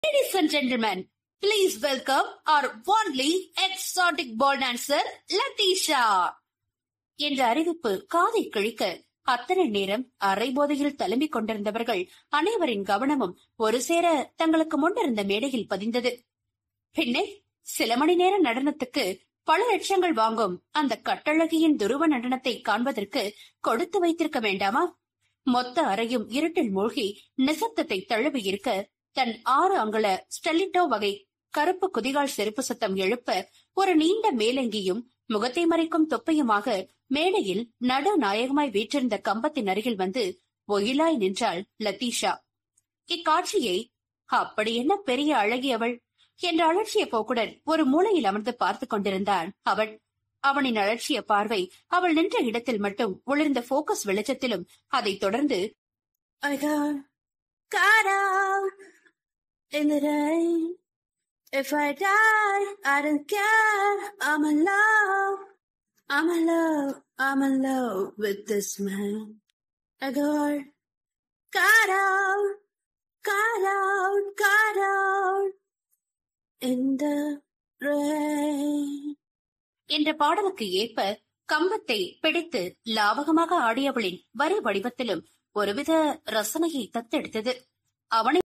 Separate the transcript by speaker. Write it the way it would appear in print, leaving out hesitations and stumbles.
Speaker 1: Ladies and gentlemen, please welcome our only exotic ball dancer, Latisha. என்ற அறிவிப்பு காதை கிழிக்க அத்தனை நேரம் அரை போதையில் தழும்பிக் கொண்டிருந்தவர்கள் அனைவரின் கவனமும் ஒரு சேர தங்களுக்கு முன்னிருந்த மேடையில் பதிந்தது. பின்னே சில மணி நேர நடனத்துக்கு பல லட்சங்கள் வாங்கும் அந்த கட்டழகியின் துருவ நடனத்தை காண்பதற்கு கொடுத்து வைத்திருக்க வேண்டாமா? மொத்த அறையும் இருட்டில் மூழ்கி நிசப்தத்தை தழுவி இருக்க தன் 6 அங்குல ஸ்டெலிட்டோ வகை கருப்பு குதிகால் செருப்பு சத்தம் எழுப்ப ஒரு நீண்ட மேலங்கியும் முகத்தை மறைக்கும் தொப்பையுமாக மேடையில் நடு நாயகமாய் வீற்றிருந்த கம்பத்தின் அருகில் வந்து ஒயிலாய் நின்றாள் லத்தீஷா. இக்காட்சியை அப்படி என்ன பெரிய அழகி அவள் என்ற அலட்சிய போக்குடன் ஒரு மூலையில் அமர்ந்து பார்த்து கொண்டிருந்தான் அவள். அவனின் அலட்சிய பார்வை அவள் நின்ற இடத்தில் மட்டும் ஒளிர்ந்த போக்கஸ் வெளிச்சத்திலும் அதைத் தொடர்ந்து in the rain. If I die, I don't care. I'm in love. I'm in love. I'm in love with this man. A girl. Got out. Got out. Got out. In the rain. என்ற பாடலுக்கு ஏற்ப கம்பத்தை பிடித்து லாவகமாக ஆடியவளின் வரி வடிவத்திலும் ஒருவித ரசனையை தத்தெடுத்தது. அவனை